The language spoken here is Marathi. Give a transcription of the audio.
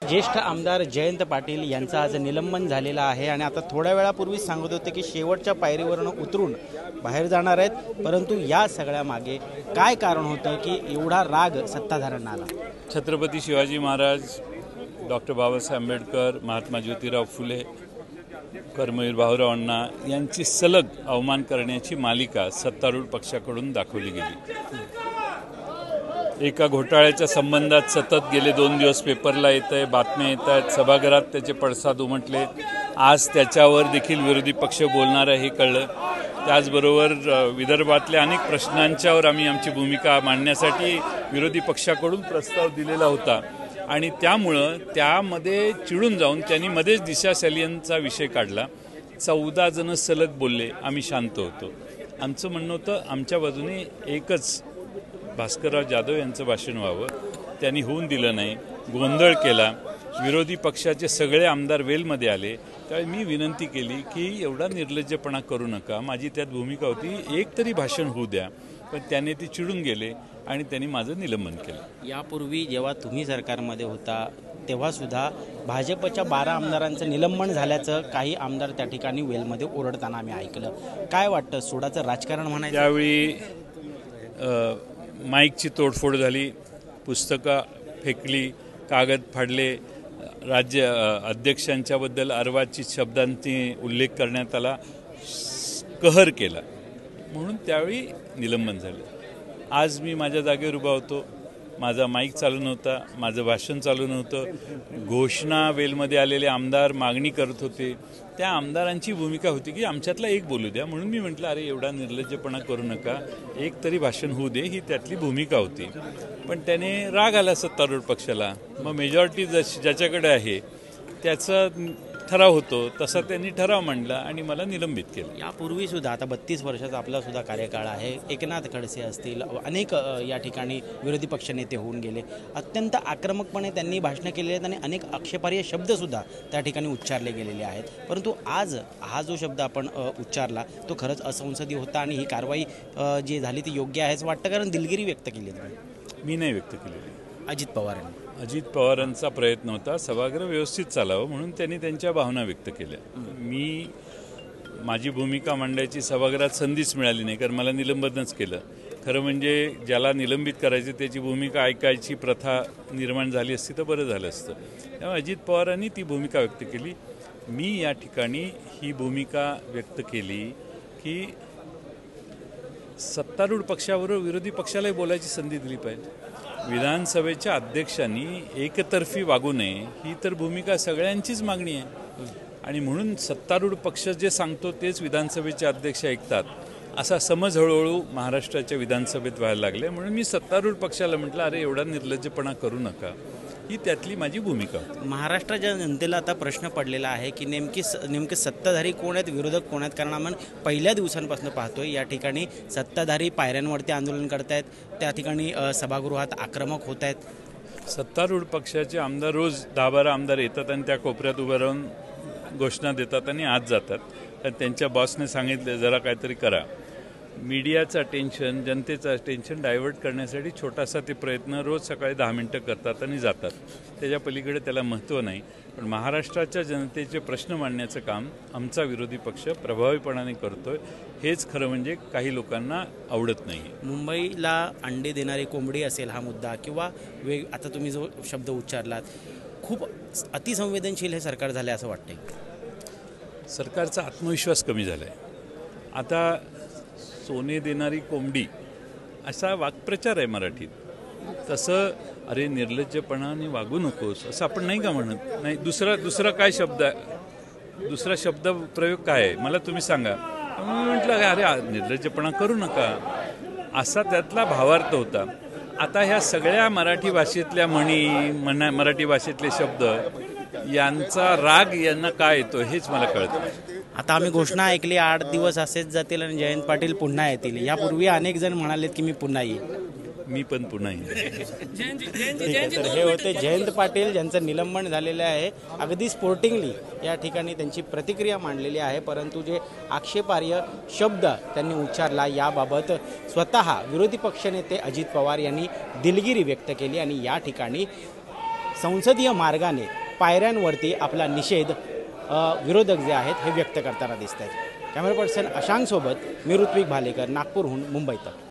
ज्येष्ठ आमदार जयंत पाटील यांचं आज निलंबन झालेलं आहे आणि आता थोड्या वेळापूर्वी सांगत होते की शेवटच्या पायरीवरून उतरून बाहेर जाणार आहेत, परंतु या सगळ्या मागे काय कारण होतं की एवढा राग सत्ताधाऱ्यांना आला? छत्रपती शिवाजी महाराज, डॉक्टर बाबासाहेब आंबेडकर, महात्मा ज्योतिराव फुले, कर्मवीर भाऊराव अण्णा यांची सलग अवमान करण्याची मालिका सत्तारूढ पक्षाकडून दाखवली गेली। एका घोटाळ्याच्या संबंधात सतत गेले 2 दिवस पेपरला येतंय, बातम्या येत आहेत, सभागृहात त्याचे पडसाद उमटले। आज त्याच्यावर देखील विरोधी पक्ष बोलणार आहे हे कळलं। त्याचबरोबर विदर्भातल्या अनेक प्रश्नांच्यावर आम्ही आमची भूमिका मांडण्यासाठी विरोधी पक्षाकडून प्रस्ताव दिलेला होता आणि त्यामुळं त्यामध्ये चिडून जाऊन त्यांनी मध्येच दिशा सॅलियनचा विषय काढला। 14 जण सलग बोलले, आम्ही शांत होतो। आमचं म्हणणं होतं आमच्या बाजूने एकच भास्करराव जाधव यांचं भाषण व्हावं, त्यांनी होऊन दिलं नाही, गोंधळ केला। विरोधी पक्षाचे सगळे आमदार वेलमध्ये आले, त्यावेळी मी विनंती केली की एवढा निर्लज्जपणा करू नका, माझी त्यात भूमिका होती, एक तरी भाषण होऊ द्या, पण त्याने ती चिडून गेले आणि त्यांनी माझं निलंबन केलं। यापूर्वी जेव्हा तुम्ही सरकारमध्ये होता तेव्हा सुद्धा भाजपच्या 12 आमदारांचं निलंबन झाल्याचं काही आमदार त्या ठिकाणी वेलमध्ये ओरडताना आम्ही ऐकलं। काय वाटतं, सोडाचं राजकारण म्हणायचं? त्यावेळी माईकची तोडफोड झाली, पुस्तकं फेकली, कागद फाडले, राज्य अध्यक्षांच्याबद्दल अर्वाचित शब्दांची उल्लेख करण्यात आला, कहर केला, म्हणून त्यावेळी निलंबन झालं। आज मी माझ्या जागेवर उभा होतो, माझा माईक चालू नव्हता, माझं भाषण चालू नव्हतं, घोषणा वेलमध्ये आलेले आमदार मागणी करत होते, त्या आमदारांची भूमिका होती की आमच्यातला एक बोलू द्या, म्हणून मी म्हटलं अरे एवढा निर्लज्जपणा करू नका, एक तरी भाषण होऊ दे, ही त्यातली भूमिका होती। पण त्याने राग आला सत्तारूढ पक्षाला, मग मेजॉरिटी ज्याच्याकडे आहे त्याचा ठराव होतो, तसा त्यांनी ठराव मांडला आणि मला निलंबित केलं। यापूर्वी सुद्धा आता 32 वर्षाचा आपला सुद्धा कार्यकाळ आहे, एकनाथ खडसे असतील, अनेक या ठिकाणी विरोधी पक्ष नेते होऊन गेले, अत्यंत आक्रमकपणे त्यांनी भाषणं केलेली आहेत आणि अनेक आक्षेपार्ह शब्दसुद्धा त्या ठिकाणी उच्चारले गेलेले आहेत। परंतु आज हा जो शब्द आपण उच्चारला तो खरंच असंसदीय होता आणि ही कारवाई जी झाली ती योग्य आहेच वाटतं, कारण दिलगिरी व्यक्त केली मी नाही व्यक्त केलेली, अजित पवारांनी। अजित पवारांचा प्रयत्न होता सभागृह व्यवस्थित चालावं म्हणून त्यांनी त्यांच्या भावना व्यक्त केल्या। मी माझी भूमिका मांडायची सभागृहात संधीच मिळाली नाही, कारण मला निलंबनच केलं। खरं म्हणजे ज्याला निलंबित करायची त्याची भूमिका ऐकायची प्रथा निर्माण झाली असती तर बरं झालं असतं। त्यामुळे अजित पवारांनी ती भूमिका व्यक्त केली। मी या ठिकाणी ही भूमिका व्यक्त केली की सत्तारूढ पक्षाबरोबर विरोधी पक्षालाही बोलायची संधी दिली पाहिजे। विधानसभेच्या अध्यक्षांनी एकतर्फी वागू नये ही तर भूमिका सगळ्यांचीच मागणी आहे आणि म्हणून सत्तारूढ पक्ष जे सांगतो तेच विधानसभेचे अध्यक्ष ऐकतात असा समज हळूहळू महाराष्ट्राच्या विधानसभेत व्हायला लागले। म्हणून मी सत्तारूढ पक्षाला म्हटलं अरे एवढा निर्लज्जपणा करू नका, ही त्यातली माझी भूमिका होती। महाराष्ट्राच्या जनतेला आता प्रश्न पडलेला आहे की नेमके सत्ताधारी कोण आहेत, विरोधक कोण आहेत, कारण आपण पहिल्या दिवसांपासून पाहतोय या ठिकाणी सत्ताधारी पायऱ्यांवरती आंदोलन करतायत, त्या ठिकाणी सभागृहात आक्रमक होत आहेत। सत्तारूढ पक्षाचे आमदार रोज 10-12 आमदार येतात आणि त्या कोपऱ्यात उभं राहून घोषणा देतात आणि आत जातात, आणि त्यांच्या बॉसने सांगितले जरा काहीतरी करा। मीडियाचं टेन्शन, जनतेचं टेन्शन डायव्हर्ट करण्यासाठी छोटासा ते प्रयत्न रोज सकाळी 10 मिनिटं करतात आणि जातात, त्याच्या पलीकडे त्याला महत्त्व नाही। पण महाराष्ट्राच्या जनतेचे प्रश्न मांडण्याचं काम आमचा विरोधी पक्ष प्रभावीपणाने करतोय, हेच खरं म्हणजे काही लोकांना आवडत नाही। मुंबईला अंडे देणारी कोंबडी असेल हा मुद्दा, किंवा आता तुम्ही जो शब्द उच्चारलात, खूप अतिसंवेदनशील हे सरकार झालं असं वाटतंय। सरकारचा आत्मविश्वास कमी झाला आहे। आता सोने देणारी कोंबडी असा वाक्प्रचार आहे मराठीत, तसं अरे निर्लज्जपणाने वागू नकोस असं आपण नाही का म्हणत? नाही, दुसरा काय शब्द आहे, दुसरा शब्द प्रयोग काय आहे मला तुम्ही सांगा। मी म्हटलं अरे निर्लज्जपणा करू नका असा त्यातला भावार्थ होता। आता ह्या सगळ्या मराठी भाषेतल्या मराठी भाषेतले शब्द यांचा राग यांना काय येतो हेच मला कळतं। आता आम्ही घोषणा ऐकली 8 दिवस असेच जातील आणि जयंत पाटील पुन्हा येतील, यापूर्वी अनेक जण म्हणालेत की मी पुन्हा येईल, मी पण पुन्हा येईल। तर हे होते जयंत पाटील ज्यांचं निलंबन झालेलं आहे, अगदी स्पोर्टिंगली या ठिकाणी त्यांची प्रतिक्रिया मांडलेली आहे। परंतु जे आक्षेपार्ह शब्द त्यांनी उच्चारला याबाबत स्वतः विरोधी पक्षनेते अजित पवार यांनी दिलगिरी व्यक्त केली आणि या ठिकाणी संसदीय मार्गाने पायऱ्यांवरती आपला निषेध विरोधक जे आहेत हे व्यक्त करताना दिसत आहेत. कॅमेरा पर्सन अशांकसोबत मी ऋत्विक भालेकर, नागपूरहून मुंबई तक.